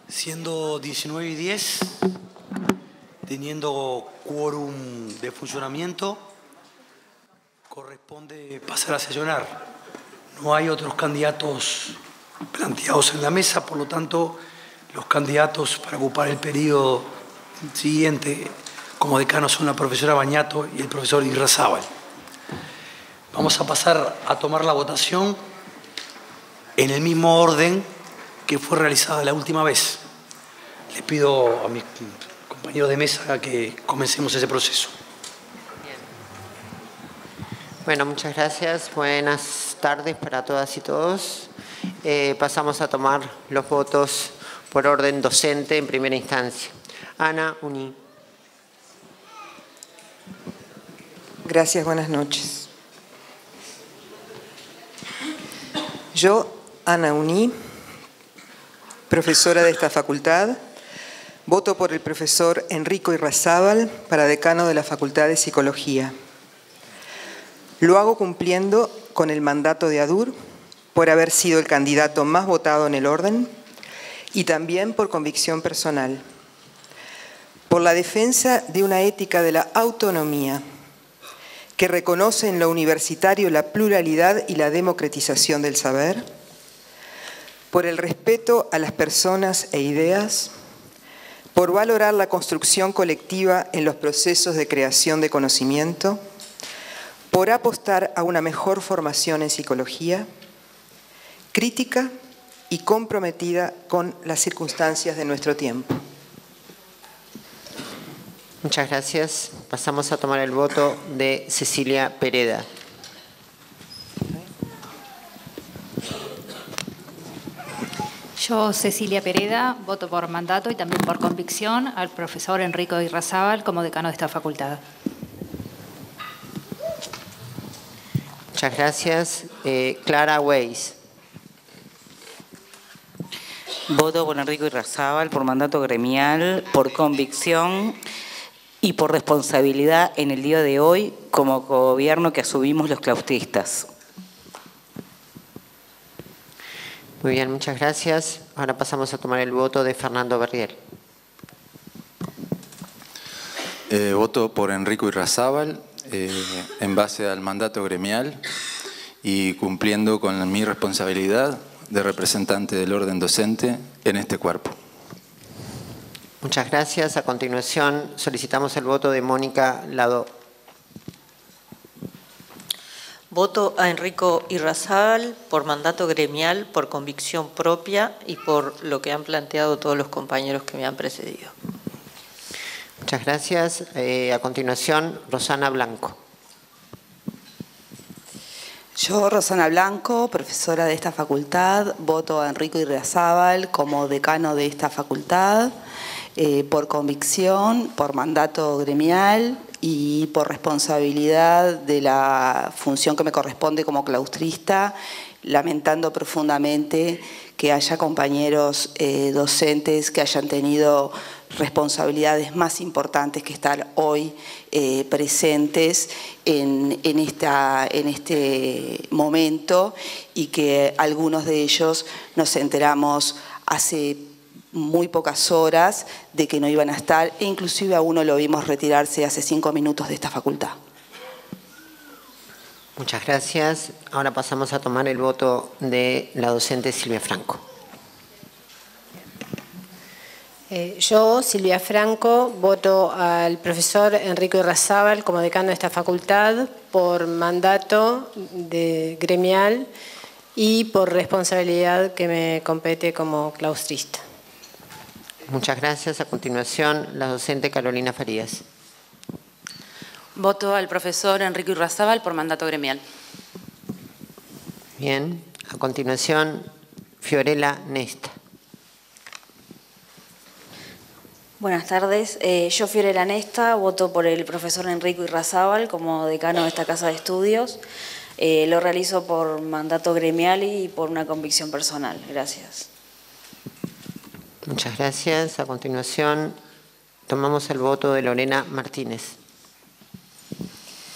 Siendo 19:10, teniendo quórum de funcionamiento, corresponde pasar a sesionar. No hay otros candidatos planteados en la mesa, por lo tanto, los candidatos para ocupar el periodo siguiente como decano son la profesora Bañato y el profesor Irrazábal. Vamos a pasar a tomar la votación en el mismo orden que fue realizada la última vez. Les pido a mis compañeros de mesa que comencemos ese proceso. Bien. Bueno, muchas gracias. Buenas tardes para todas y todos. Pasamos a tomar los votos por orden docente en primera instancia. Ana Uní. Gracias, buenas noches. Yo, Ana Uní, profesora de esta facultad, voto por el profesor Enrico Irrazábal para decano de la Facultad de Psicología. Lo hago cumpliendo con el mandato de ADUR por haber sido el candidato más votado en el orden y también por convicción personal, por la defensa de una ética de la autonomía que reconoce en lo universitario la pluralidad y la democratización del saber, por el respeto a las personas e ideas, por valorar la construcción colectiva en los procesos de creación de conocimiento, por apostar a una mejor formación en psicología, crítica y comprometida con las circunstancias de nuestro tiempo. Muchas gracias. Pasamos a tomar el voto de Cecilia Pereda. Yo, Cecilia Pereda, voto por mandato y también por convicción al profesor Enrico Irrazábal como decano de esta facultad. Muchas gracias. Clara Weiss. Voto por Enrico Irrazábal por mandato gremial, por convicción y por responsabilidad en el día de hoy como gobierno que asumimos los claustristas. Muy bien, muchas gracias. Ahora pasamos a tomar el voto de Fernando Berriel. Voto por Enrico Irrazábal en base al mandato gremial y cumpliendo con mi responsabilidad de representante del orden docente en este cuerpo. Muchas gracias. A continuación solicitamos el voto de Mónica Lado. Voto a Enrico Irrazábal por mandato gremial, por convicción propia y por lo que han planteado todos los compañeros que me han precedido. Muchas gracias. A continuación, Rosana Blanco. Yo, Rosana Blanco, profesora de esta facultad, voto a Enrico Irrazábal como decano de esta facultad, por convicción, por mandato gremial y por responsabilidad de la función que me corresponde como claustrista, lamentando profundamente que haya compañeros docentes que hayan tenido responsabilidades más importantes que estar hoy presentes en este momento, y que algunos de ellos nos enteramos hace muy pocas horas de que no iban a estar, e inclusive a uno lo vimos retirarse hace 5 minutos de esta facultad. Muchas gracias. Ahora pasamos a tomar el voto de la docente Silvia Franco. Yo, Silvia Franco, voto al profesor Enrico Irrazábal como decano de esta facultad por mandato gremial y por responsabilidad que me compete como claustrista. Muchas gracias. A continuación, la docente Carolina Farías. Voto al profesor Enrico Irrazábal por mandato gremial. Bien. A continuación, Fiorella Nesta. Buenas tardes. Yo, Fiorella Nesta, voto por el profesor Enrico Irrazábal como decano de esta casa de estudios. Lo realizo por mandato gremial y por una convicción personal. Gracias. Muchas gracias. A continuación, tomamos el voto de Lorena Martínez.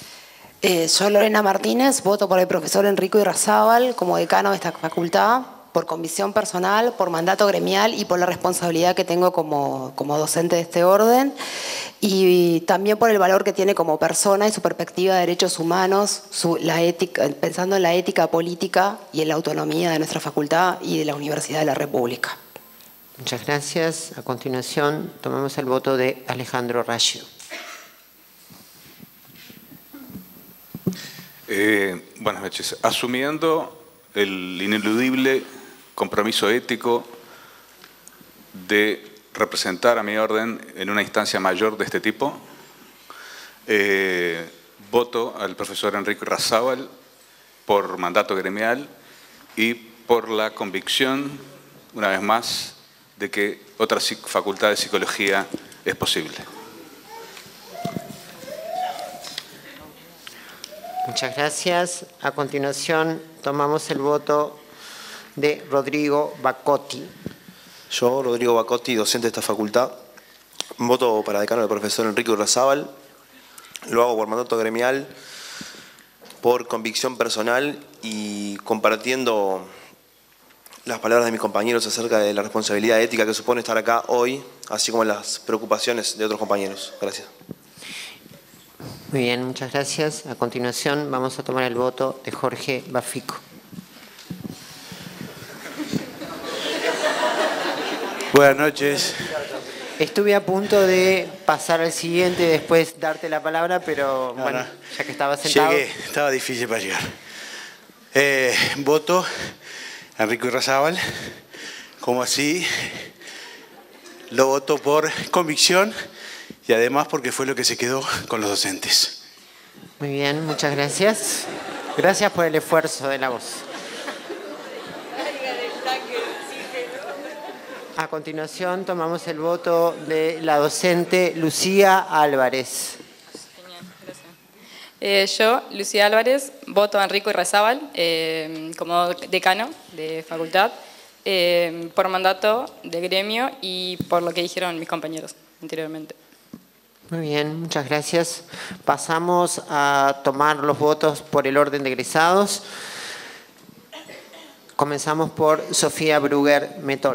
Yo, Lorena Martínez, voto por el profesor Enrico Irrazábal como decano de esta facultad por convicción personal, por mandato gremial y por la responsabilidad que tengo como docente de este orden, y también por el valor que tiene como persona y su perspectiva de derechos humanos, la ética, pensando en la ética política y en la autonomía de nuestra facultad y de la Universidad de la República. Muchas gracias. A continuación, tomamos el voto de Alejandro Raggio. Buenas noches. Asumiendo el ineludible compromiso ético de representar a mi orden en una instancia mayor de este tipo, voto al profesor Enrico Irrazábal por mandato gremial y por la convicción, una vez más, de que otra facultad de psicología es posible. Muchas gracias. A continuación, tomamos el voto de Rodrigo Bacotti. Yo, Rodrigo Bacotti, docente de esta facultad, voto para decano del profesor Enrico Irrazábal. Lo hago por mandato gremial, por convicción personal y compartiendo las palabras de mis compañeros acerca de la responsabilidad ética que supone estar acá hoy, así como las preocupaciones de otros compañeros. Gracias. Muy bien, muchas gracias. A continuación vamos a tomar el voto de Jorge Bafico. Buenas noches. Estuve a punto de pasar al siguiente y después darte la palabra, pero bueno, ya que estaba sentado. Llegué, estaba difícil para llegar. Voto a Enrico Irrazábal, como así lo voto por convicción y además porque fue lo que se quedó con los docentes. Muy bien, muchas gracias. Gracias por el esfuerzo de la voz. A continuación tomamos el voto de la docente Lucía Álvarez. Yo, Lucía Álvarez, voto a Enrico Irrazábal como decano de facultad por mandato de gremio y por lo que dijeron mis compañeros anteriormente. Muy bien, muchas gracias. Pasamos a tomar los votos por el orden de egresados. Comenzamos por Sofía Bruger Metol.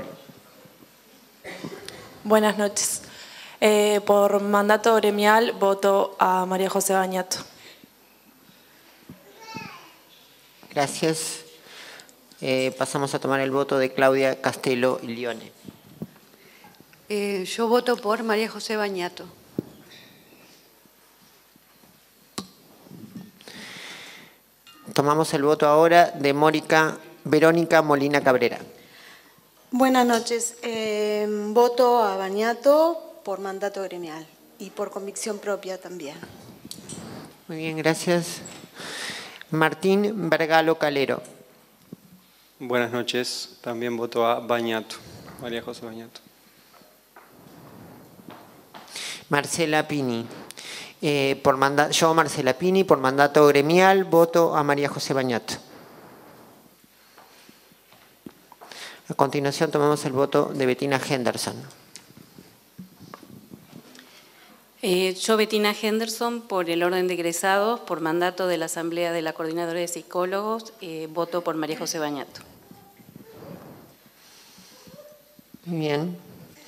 Buenas noches. Por mandato gremial voto a María José Bañato. Gracias. Pasamos a tomar el voto de Claudia Castelo Lione. Yo voto por María José Bañato. Tomamos el voto ahora de Verónica Molina Cabrera. Buenas noches. Voto a Bañato por mandato gremial y por convicción propia también. Muy bien, gracias. Martín Vergalo Calero. Buenas noches. También voto a Bañato, María José Bañato. Marcela Pini. Yo, Marcela Pini, por mandato gremial, voto a María José Bañato. A continuación tomamos el voto de Bettina Henderson. Yo, Bettina Henderson, por el orden de egresados, por mandato de la Asamblea de la Coordinadora de Psicólogos, voto por María José Bañato. Muy bien.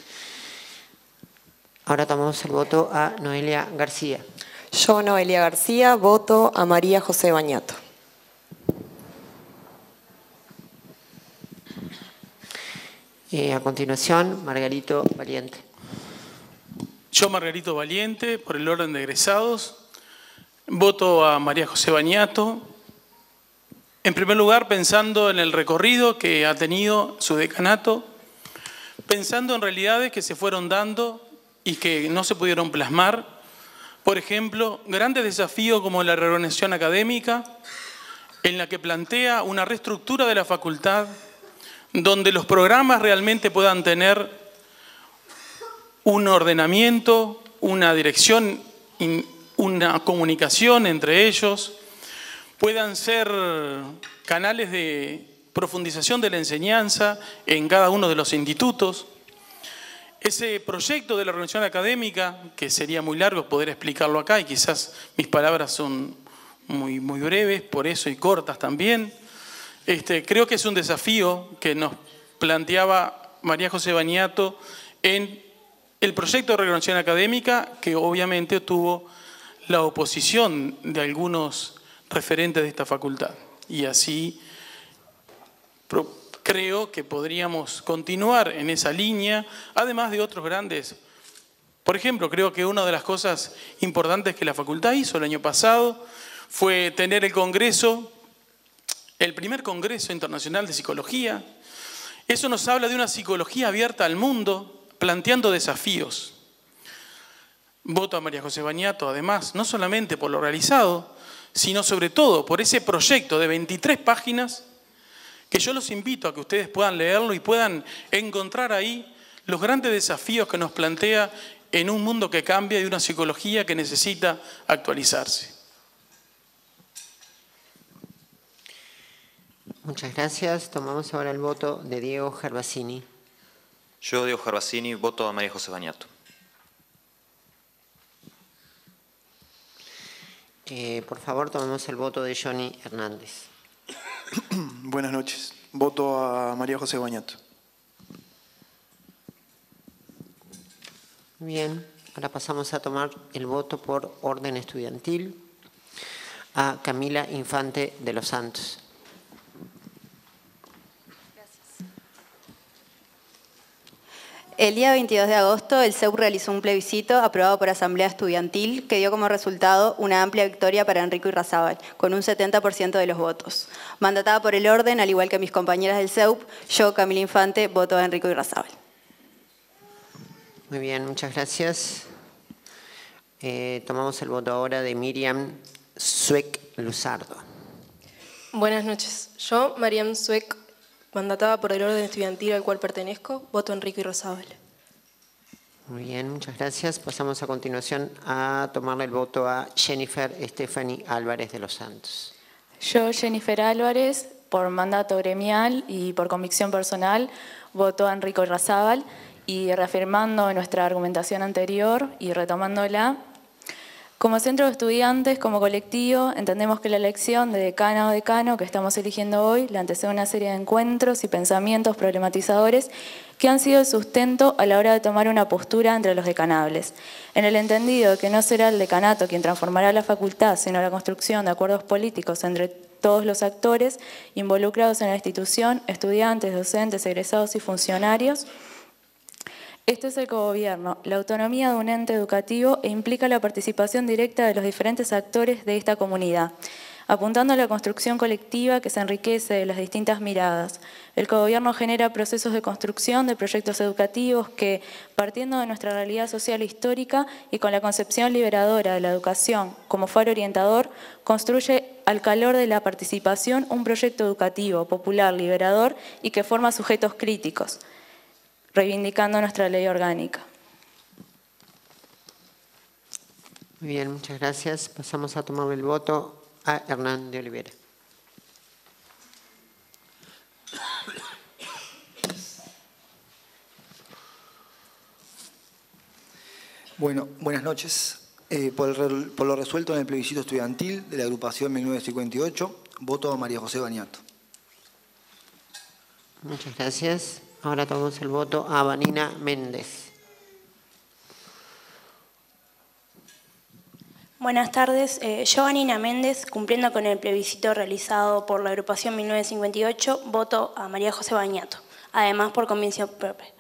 Ahora tomamos el voto a Noelia García. Yo, Noelia García, voto a María José Bañato. A continuación, Margarito Valiente. Yo, Margarito Valiente, por el orden de egresados, voto a María José Bañato. En primer lugar, pensando en el recorrido que ha tenido su decanato, pensando en realidades que se fueron dando y que no se pudieron plasmar. Por ejemplo, grandes desafíos como la reorganización académica, en la que plantea una reestructura de la facultad, donde los programas realmente puedan tener un ordenamiento, una dirección, una comunicación entre ellos, puedan ser canales de profundización de la enseñanza en cada uno de los institutos. Ese proyecto de la organización académica, que sería muy largo poder explicarlo acá y quizás mis palabras son muy breves, por eso y cortas también, Creo que es un desafío que nos planteaba María José Bañato en el proyecto de renovación académica, que obviamente tuvo la oposición de algunos referentes de esta facultad. Y así creo que podríamos continuar en esa línea, además de otros grandes. Por ejemplo, creo que una de las cosas importantes que la facultad hizo el año pasado fue tener el congreso, el primer Congreso Internacional de Psicología. Eso nos habla de una psicología abierta al mundo, planteando desafíos. Voto a María José Bañato, además, no solamente por lo realizado, sino sobre todo por ese proyecto de 23 páginas que yo los invito a que ustedes puedan leerlo y puedan encontrar ahí los grandes desafíos que nos plantea en un mundo que cambia y una psicología que necesita actualizarse. Muchas gracias. Tomamos ahora el voto de Diego Gervasini. Yo, Diego Gervasini, voto a María José Bañato. Por favor, tomemos el voto de Johnny Hernández. Buenas noches. Voto a María José Bañato. Bien, ahora pasamos a tomar el voto por orden estudiantil a Camila Infante de los Santos. El día 22 de agosto, el CEUP realizó un plebiscito aprobado por Asamblea Estudiantil que dio como resultado una amplia victoria para Enrico Irrazábal, con un 70% de los votos. Mandatada por el orden, al igual que mis compañeras del CEUP, yo, Camila Infante, voto a Enrico Irrazábal. Muy bien, muchas gracias. Tomamos el voto ahora de Miriam Sueck Luzardo. Buenas noches. Yo, Mariam Sueck, mandatada por el orden estudiantil al cual pertenezco, voto a Enrico Irrazábal. Muy bien, muchas gracias. Pasamos a continuación a tomarle el voto a Jennifer Stephanie Álvarez de los Santos. Yo, Jennifer Álvarez, por mandato gremial y por convicción personal, voto a Enrico Irrazábal y reafirmando nuestra argumentación anterior y retomándola. Como centro de estudiantes, como colectivo, entendemos que la elección de decana o decano que estamos eligiendo hoy la antecede una serie de encuentros y pensamientos problematizadores que han sido el sustento a la hora de tomar una postura entre los decanables, en el entendido de que no será el decanato quien transformará la facultad, sino la construcción de acuerdos políticos entre todos los actores involucrados en la institución, estudiantes, docentes, egresados y funcionarios. Esto es el cogobierno, la autonomía de un ente educativo e implica la participación directa de los diferentes actores de esta comunidad, apuntando a la construcción colectiva que se enriquece de las distintas miradas. El cogobierno genera procesos de construcción de proyectos educativos que, partiendo de nuestra realidad social e histórica y con la concepción liberadora de la educación como faro orientador, construye al calor de la participación un proyecto educativo, popular, liberador y que forma sujetos críticos, reivindicando nuestra ley orgánica. Muy bien, muchas gracias. Pasamos a tomar el voto a Hernán de Olivera. Bueno, buenas noches. Por lo resuelto en el plebiscito estudiantil de la agrupación 1958, voto a María José Bañato. Muchas gracias. Ahora tomamos el voto a Vanina Méndez. Buenas tardes. Yo, Vanina Méndez, cumpliendo con el plebiscito realizado por la agrupación 1958, voto a María José Bañato, además por convicción propia.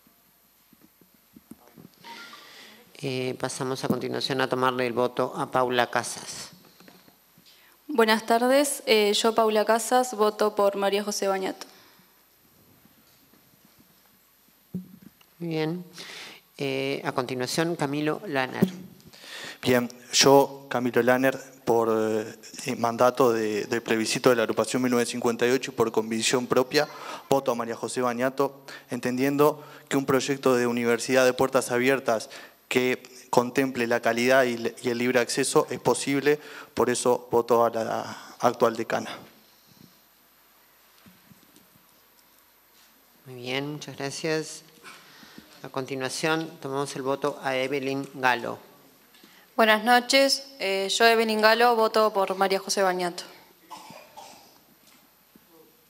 Pasamos a continuación a tomarle el voto a Paula Casas. Buenas tardes. Yo, Paula Casas, voto por María José Bañato. Muy bien. A continuación, Camilo Lanner. Bien, yo, Camilo Lanner, por mandato del plebiscito de la agrupación 1958 y por convicción propia, voto a María José Bañato, entendiendo que un proyecto de universidad de puertas abiertas que contemple la calidad y el libre acceso es posible, por eso voto a la actual decana. Muy bien, muchas gracias. A continuación, tomamos el voto a Evelyn Galo. Buenas noches. Yo, Evelyn Galo, voto por María José Bañato.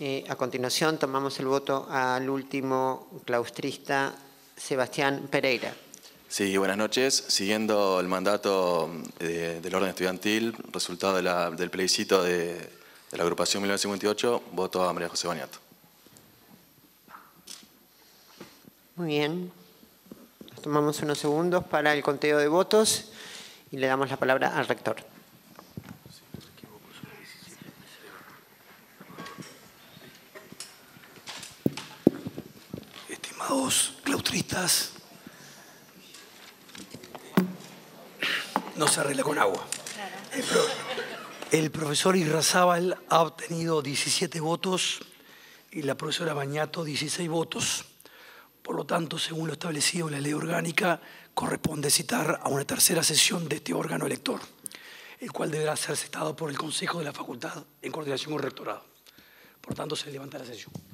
A continuación tomamos el voto al último claustrista, Sebastián Pereira. Sí, buenas noches. Siguiendo el mandato del orden estudiantil, resultado del plebiscito de la agrupación 1958, voto a María José Bañato. Muy bien. Nos tomamos unos segundos para el conteo de votos y le damos la palabra al rector. Estimados claustristas, no se arregla con agua. El profesor Irrazábal ha obtenido 17 votos y la profesora Bañato 16 votos. Por lo tanto, según lo establecido en la ley orgánica, corresponde citar a una tercera sesión de este órgano elector, el cual deberá ser citado por el Consejo de la Facultad en coordinación con el rectorado. Por tanto, se levanta la sesión.